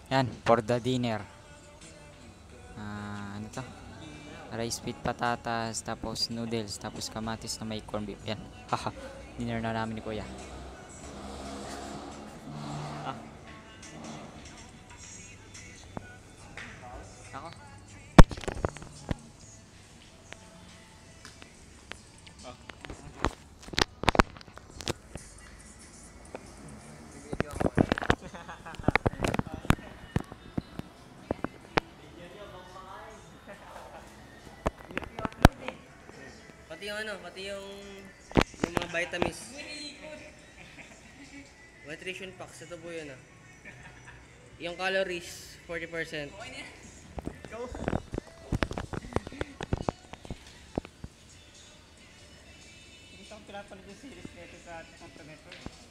Yan, for the dinner. Ano to? Rice with patatas, tapos noodles, tapos kamatis na may corn beef. Yan. Haha. Dinner na namin ni Kuya. Ah, ako. Pati yung ano, pati yung mga vitamins. Nutrition packs, ito po yun ah. Yung calories, 40%. Go! Ito ang pinapalit yung series nito sa Network.